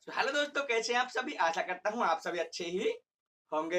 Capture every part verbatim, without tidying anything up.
तो हेलो दोस्तों, कैसे हैं आप सभी। आशा करता हूँ आप सभी अच्छे ही होंगे।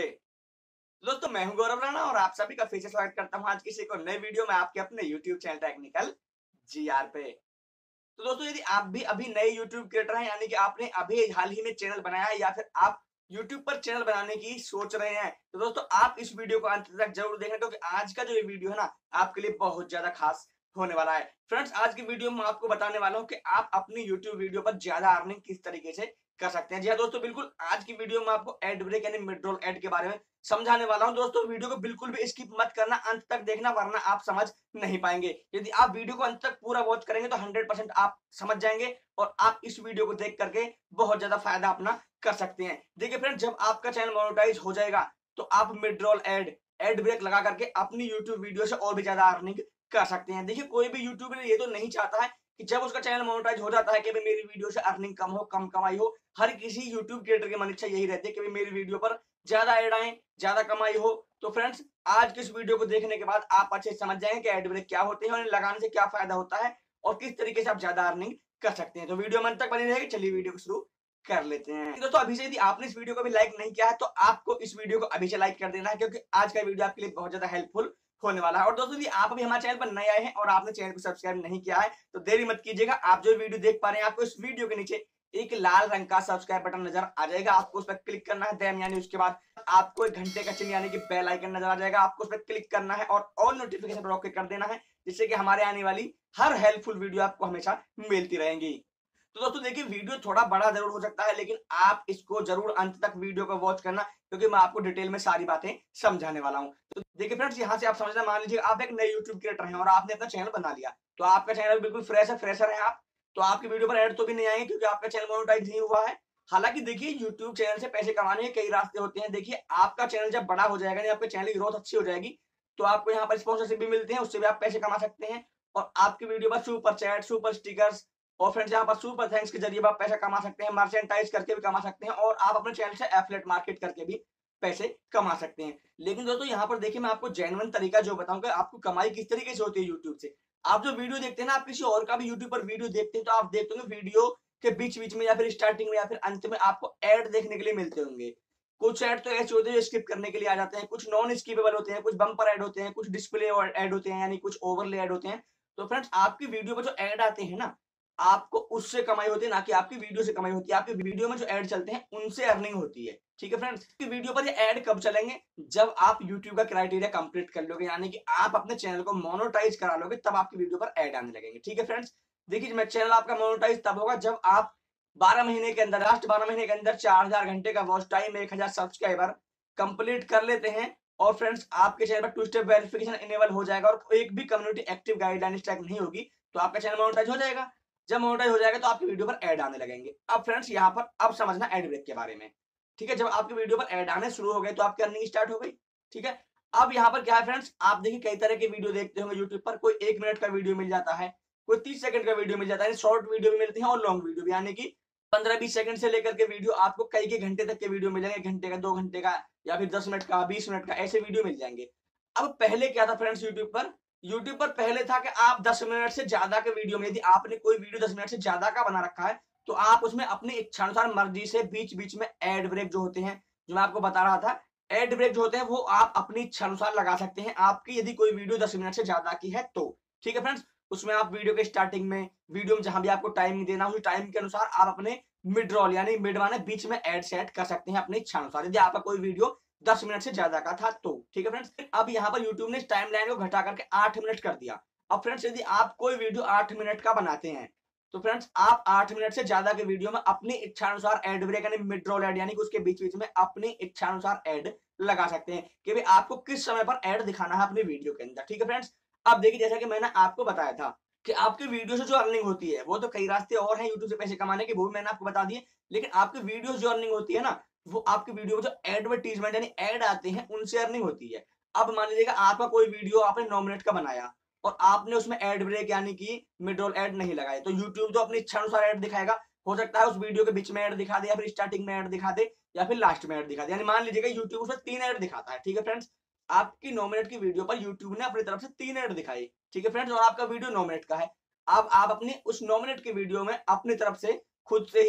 तो दोस्तों, मैं हूं गौरव राणा और आप सभी का फिर से स्वागत करता हूं आज किसी को नए वीडियो में आपके अपने यूट्यूब चैनल टेक्निकल जीआर पे। तो दोस्तों, यदि आप भी अभी नए यूट्यूब क्रिएटर हैं, यानी कि आपने अभी हाल ही में चैनल बनाया है या फिर आप यूट्यूब पर चैनल बनाने की सोच रहे हैं, तो दोस्तों आप इस वीडियो को अंत तक जरूर देखें, क्योंकि आज का जो ये वीडियो है ना, आपके लिए बहुत ज्यादा खास होने वाला है। फ्रेंड्स, आज की वीडियो में आपको बताने वाला हूं कि आप अपनी यूट्यूब वीडियो पर ज्यादा अर्निंग किस तरीके से कर सकते हैं। जी हाँ दोस्तों, बिल्कुल आज की वीडियो में आपको एड ब्रेक यानी मिड रोल एड के बारे में समझाने वाला हूं। दोस्तों, वीडियो को बिल्कुल भी स्किप मत करना, अंत तक देखना, वरना आप समझ नहीं पाएंगे। यदि आप वीडियो को अंत तक पूरा वॉच करेंगे तो हंड्रेड परसेंट आप समझ जाएंगे और आप इस वीडियो को देख करके बहुत ज्यादा फायदा अपना कर सकते हैं। देखिए फ्रेंड्स, जब आपका चैनल मोनेटाइज हो जाएगा तो आप mid roll ad ad break लगा करके अपनी यूट्यूब वीडियो से और भी ज्यादा अर्निंग कर सकते हैं। देखिए, कोई भी यूट्यूबर ये तो नहीं चाहता है कि जब उसका चैनल मोनेटाइज हो जाता है कि भाई मेरी वीडियो से अर्निंग कम हो, कम कमाई हो। हर किसी यूट्यूब क्रिएटर की मन इच्छा यही रहती है कि भाई मेरी वीडियो पर ज्यादा ऐड आए, ज्यादा कमाई हो। तो फ्रेंड्स, आज के इस वीडियो को देखने के बाद आप अच्छे से समझ जाएंगे कि एड ब्रेक क्या होते हैं और इन्हें लगाने से क्या फायदा होता है और किस तरीके से आप ज्यादा अर्निंग कर सकते हैं। तो वीडियो में अंत तक बनी रहेगी। चलिए वीडियो को शुरू कर लेते हैं। दोस्तों, अभी से यदि आपने इस वीडियो को भी लाइक नहीं किया है तो आपको इस वीडियो को अभी से लाइक कर देना है, क्योंकि आज का वीडियो आपके लिए बहुत ज्यादा हेल्पफुल होने वाला है। और दोस्तों, यदि आप अभी हमारे चैनल पर नए आए हैं और आपने चैनल को सब्सक्राइब नहीं किया है तो देरी मत कीजिएगा। आप जो वीडियो देख पा रहे हैं, आपको इस वीडियो के नीचे एक लाल रंग का सब्सक्राइब बटन नजर आ जाएगा। आपको उस पर क्लिक करना है। देन यानी उसके बाद आपको एक घंटे का चिन्ह यानी कि बेल आइकन नजर आ जाएगा। आपको उस पर क्लिक करना है और ऑल नोटिफिकेशन पर ओके कर देना है, जिससे कि हमारे आने वाली हर हेल्पफुल वीडियो आपको हमेशा मिलती रहेंगी। तो दोस्तों देखिए, वीडियो थोड़ा बड़ा जरूर हो सकता है, लेकिन आप इसको जरूर अंत तक वीडियो को वॉच करना, क्योंकि मैं आपको डिटेल में सारी बातें समझाने वाला हूं। तो देखिए फ्रेंड्स, यहाँ से आप समझना, मान लीजिए आप एक नए यूट्यूब क्रिएटर हैं और आपने अपना चैनल बना लिया, तो आपका चैनल बिल्कुल फ्रेश है, फ्रेशर है आप, तो आपकी वीडियो पर ऐड तो भी नहीं आएंगे, क्योंकि आपका चैनल मोनेटाइज नहीं हुआ है। हालांकि देखिए, यूट्यूब चैनल से पैसे कमाने के कई रास्ते होते हैं। देखिए, आपका चैनल जब बड़ा हो जाएगा, आपके चैनल की ग्रोथ अच्छी हो जाएगी, तो आपको यहाँ पर स्पॉन्सरशिप भी मिलते हैं, उससे भी आप पैसे कमा सकते हैं। और आपकी वीडियो पर सुपर चैट, सुपर स्टिकर्स और फ्रेंड्स यहाँ पर सुपर थैंक्स के जरिए आप पैसा कमा सकते हैं, मर्चेंटाइज करके भी कमा सकते हैं, और आप अपने चैनल से एफिलिएट मार्केट करके भी पैसे कमा सकते हैं। लेकिन दोस्तों, यहाँ पर देखिए, मैं आपको जेन्युइन तरीका जो बताऊंगा, आपको कमाई किस तरीके से होती है यूट्यूब से। आप जो वीडियो देखते हैं ना, आप किसी और का भी यूट्यूब पर वीडियो देखते हैं, तो आप देखते होंगे वीडियो के बीच बीच में या फिर स्टार्टिंग में या फिर अंत में आपको ऐड देखने के लिए मिलते होंगे। कुछ ऐड तो ऐसे होते हैं जो स्किप करने के लिए आ जाते हैं, कुछ नॉन स्किपेबल होते हैं, कुछ बम्पर ऐड होते हैं, कुछ डिस्प्ले ऐड होते हैं, यानी कुछ ओवरले ऐड होते हैं। तो फ्रेंड्स, आपकी वीडियो पर जो ऐड आते हैं ना, आपको उससे कमाई होती है, ना कि आपकी वीडियो से कमाई होती है। आपकी वीडियो में जो ऐड चलते हैं उनसे अर्निंग होती है। ठीक है फ्रेंड्स, की वीडियो पर ये ऐड कब चलेंगे? जब आप यूट्यूब का क्राइटेरिया कंप्लीट कर लोगे, यानी कि आप अपने चैनल को मोनेटाइज करा लोगे, तब आपकी वीडियो पर ऐड आने लगेंगे। ठीक है फ्रेंड्स, देखिए, चैनल आपका मोनेटाइज तब होगा जब आप बारह महीने के अंदर, लास्ट बारह महीने के अंदर चार हजार घंटे का वॉच टाइम, एक हजार सब्सक्राइबर कंप्लीट कर लेते हैं। और फ्रेंड्स, आपके चैनल पर टू स्टेप वेरिफिकेशन इनेबल हो जाएगा और एक भी कम्युनिटी एक्टिव गाइडलाइन ट्रैक नहीं होगी, तो आपका चैनल मोनेटाइज हो जाएगा। जब मोनेटाइज हो जाएगा तो आपकी वीडियो पर ऐड आने लगेंगे। अब फ्रेंड्स, यहाँ पर अब समझना ऐड ब्रेक के बारे में। ठीक है, जब आपकी वीडियो पर ऐड आने शुरू हो गए तो आपकी अर्निंग स्टार्ट हो गई। ठीक है, अब यहाँ पर क्या है फ्रेंड्स, आप देखिए कई तरह के वीडियो देखते होंगे यूट्यूब पर। कोई एक मिनट का वीडियो मिल जाता है, कोई तीस सेकंड का वीडियो मिल जाता है, शॉर्ट वीडियो भी मिलती है और लॉन्ग वीडियो भी, यानी कि पंद्रह बीस सेकंड से लेकर के वीडियो आपको कई के घंटे तक के वीडियो मिल जाएंगे, घंटे का, दो घंटे का, या फिर दस मिनट का, बीस मिनट का, ऐसे वीडियो मिल जाएंगे। अब पहले क्या था फ्रेंड्स, यूट्यूब पर यूट्यूब पर पहले था कि आप दस मिनट से ज्यादा के वीडियो में, यदि आपने कोई वीडियो दस मिनट से ज्यादा का बना रखा है, तो आप उसमें अपनी इच्छानुसार मर्जी से बीच बीच में एड ब्रेक जो होते हैं, जो मैं आपको बता रहा था, एड ब्रेक जो होते हैं वो आप अपनी इच्छानुसार लगा सकते हैं, आपकी यदि कोई वीडियो दस मिनट से ज्यादा की है तो। ठीक है फ्रेंड्स, उसमें आप वीडियो के स्टार्टिंग में, वीडियो में जहां भी आपको टाइमिंग देना, उस टाइम के अनुसार आप अपने मिड रोल यानी मिड माने बीच में एड सेट कर सकते हैं अपनी इच्छानुसार, यदि आपका कोई वीडियो दस मिनट से ज्यादा का था तो। ठीक है फ्रेंड्स, अब यहाँ पर यूट्यूब ने टाइम लाइन को घटा करके आठ मिनट कर दिया। अब फ्रेंड्स, यदि आप कोई वीडियो आठ मिनट का बनाते हैं, तो फ्रेंड्स आप आठ मिनट से ज्यादा के वीडियो में अपनी इच्छानुसार एड ब्रेक यानी मिड रोल एड, यानी कि उसके बीच बीच में अपनी इच्छानुसार एड लगा सकते हैं कि भाई आपको किस समय पर एड दिखाना है अपनी वीडियो के अंदर। ठीक है फ्रेंड्स, अब देखिए, जैसा कि मैंने आपको बताया था कि आपकी वीडियो से जो अर्निंग होती है, वो तो कई रास्ते और हैं यूट्यूब से पैसे कमाने के, वो भी मैंने आपको बता दिए। लेकिन आपकी वीडियो जो अर्निंग होती है ना, वो आपकी वीडियो में जो एडवर्टीजमेंट यानी ऐड आते हैं उनसे अर्निंग होती है। अब मान लीजिएगा आपका कोई वीडियो आपने नौ मिनट का बनाया और आपने उसमें एड ब्रेक यानी कि मिड रोल एड नहीं लगाए, तो यूट्यूब तो अपनी इच्छा अनुसार एड दिखाएगा। हो सकता है उस वीडियो के बीच में एड दिखा दे, या फिर स्टार्टिंग में एड दिखा दे, या फिर लास्ट में एड दिखा दे, यानी मान लीजिएगा यूट्यूब उसमें तीन एड दिखाता है। ठीक है फ्रेंड्स, आपकी नौ मिनट की वीडियो पर यूट्यूब ने अपनी तरफ से तीन एड दिखाई। ठीक है फ्रेंड्स, और आपका वीडियो नौ मिनट का है। अब आप अपनी उस नौ मिनट की वीडियो में अपनी तरफ से खुद से ही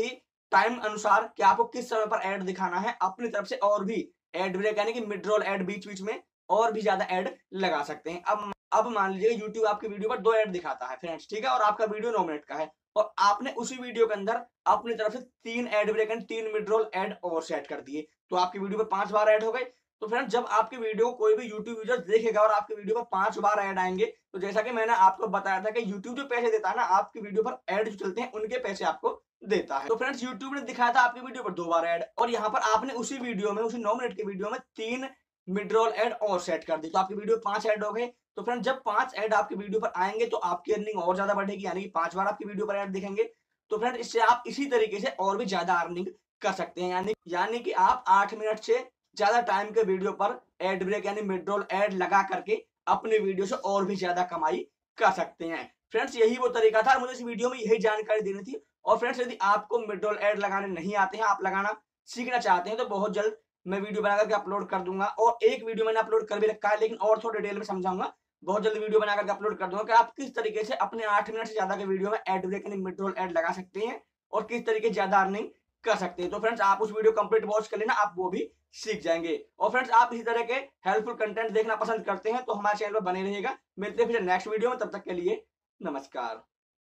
टाइम अनुसार कि आपको किस समय पर ऐड दिखाना है, अपनी तरफ से और भी ऐड ब्रेक यानी कि मिड रोल ऐड बीच बीच में और भी ज्यादा ऐड लगा सकते हैं। अब अब मान लीजिए यूट्यूब आपकी वीडियो पर दो ऐड दिखाता है फ्रेंड्स, ठीक है, और आपका वीडियो नौ मिनट का है और आपने उसी वीडियो के अंदर अपनी तरफ से तीन ऐड ब्रेक एंड तीन मिड रोल ऐड और सेट कर दिए, तो आपकी वीडियो पर पांच बार ऐड हो गए। तो फ्रेंड्स जब आपकी वीडियो कोई भी यूट्यूब यूजर देखेगा और आपकी वीडियो पर पांच बार ऐड आएंगे, तो जैसा कि मैंने आपको बताया था कि यूट्यूब जो पैसे देता है ना आपकी वीडियो पर ऐड जो चलते हैं उनके पैसे आपको देता है। तो फ्रेंड्स यूट्यूब ने दिखाया था आपकी वीडियो पर दो बार ऐड और यहाँ पर आपने उसी वीडियो में उसी नौ मिनट की वीडियो में तीन मिड रोल ऐड और सेट कर दी, तो आपकी वीडियो पांच ऐड हो गए। तो फ्रेंड्स जब पांच ऐड आपकी वीडियो पर आएंगे तो आपकी अर्निंग और ज्यादा बढ़ेगी, यानी कि पांच बार आपकी वीडियो पर ऐड दिखेंगे। तो फ्रेंड्स इससे आप इसी तरीके से और भी ज्यादा अर्निंग कर सकते हैं, यानी यानी कि आप आठ मिनट से ज्यादा टाइम के वीडियो पर एड ब्रेक यानी मिड रोल ऐड लगा करके अपनी वीडियो से और भी ज्यादा कमाई कर सकते हैं। फ्रेंड्स यही वो तरीका था, मुझे इस वीडियो में यही जानकारी देनी थी। और फ्रेंड्स यदि आपको मिड रोल ऐड लगाने नहीं आते हैं, आप लगाना सीखना चाहते हैं, तो बहुत जल्द मैं वीडियो बना करके अपलोड कर दूंगा और एक वीडियो मैंने अपलोड कर भी रखा है, लेकिन और थोड़ा डिटेल में समझाऊंगा। बहुत जल्द वीडियो बना करके अपलोड कर दूंगा कि आप किस तरीके से अपने आठ मिनट से ज्यादा के वीडियो में एड ब्रेक यानी मिड रोल ऐड लगा सकते हैं और किस तरीके से ज्यादा अर्निंग कर सकते हैं। तो फ्रेंड्स आप उस वीडियो कंप्लीट वॉच कर लेना, आप वो भी सीख जाएंगे। और फ्रेंड्स आप इसी तरह के हेल्पफुल कंटेंट देखना पसंद करते हैं तो हमारे चैनल पर बने रहिएगा। मिलते हैं फिर नेक्स्ट वीडियो में, तब तक के लिए नमस्कार।